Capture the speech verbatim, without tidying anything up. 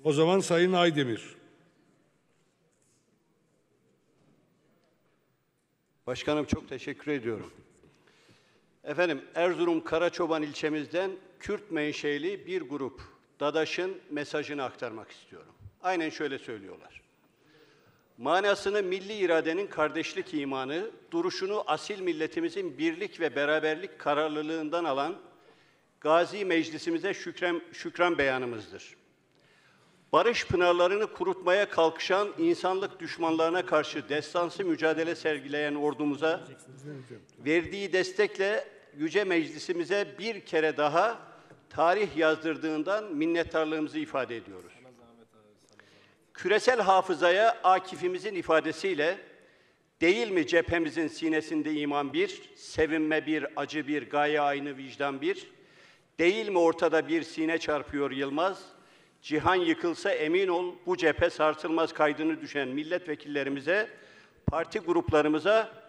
O zaman Sayın Aydemir. Başkanım çok teşekkür ediyorum. Efendim, Erzurum Karaçoban ilçemizden Kürt menşeli bir grup Dadaş'ın mesajını aktarmak istiyorum. Aynen şöyle söylüyorlar. Manasını milli iradenin kardeşlik imanı, duruşunu asil milletimizin birlik ve beraberlik kararlılığından alan Gazi Meclisimize şükran, şükran beyanımızdır. Barış pınarlarını kurutmaya kalkışan insanlık düşmanlarına karşı destansı mücadele sergileyen ordumuza verdiği destekle Yüce Meclisimize bir kere daha tarih yazdırdığından minnettarlığımızı ifade ediyoruz. Küresel hafızaya Akif'imizin ifadesiyle değil mi cephemizin sinesinde iman bir, sevinme bir, acı bir, gaye aynı vicdan bir, değil mi ortada bir sine çarpıyor Yılmaz, cihan yıkılsa emin ol bu cephe sarsılmaz kaydını düşen milletvekillerimize, parti gruplarımıza